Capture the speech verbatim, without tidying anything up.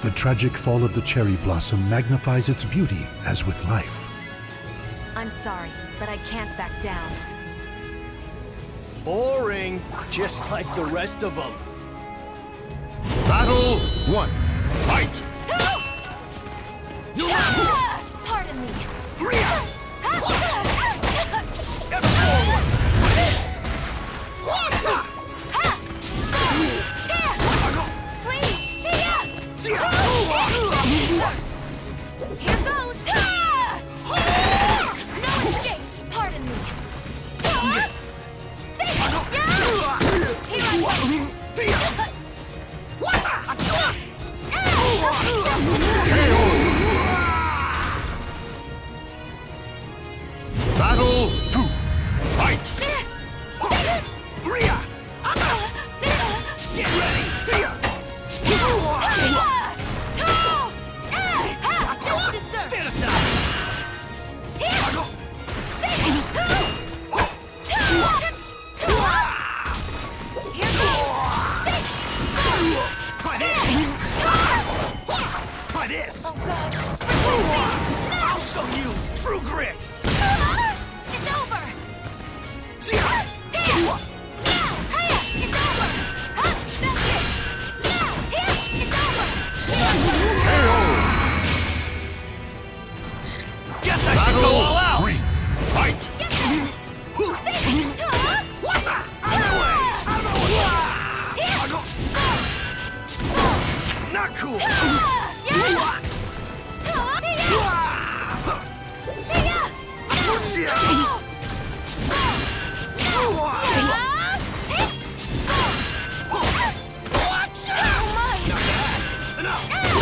The tragic fall of the cherry blossom magnifies its beauty as with life. I'm sorry, but I can't back down. Boring, just like the rest of them. Battle one. Fight! Pardon me. Get forward! Try this! Please, Tia! Here goes! No escape! Pardon me. Here I Battle two. Fight! Get ready! Stand aside! Try this! Try this! Oh God! I'll show you true grit! It's over! It's over! That's it! It's over! Guess I should go all out! Three. Fight! What's that? Out of my way! Out of my way! Not cool! Not bad! Enough!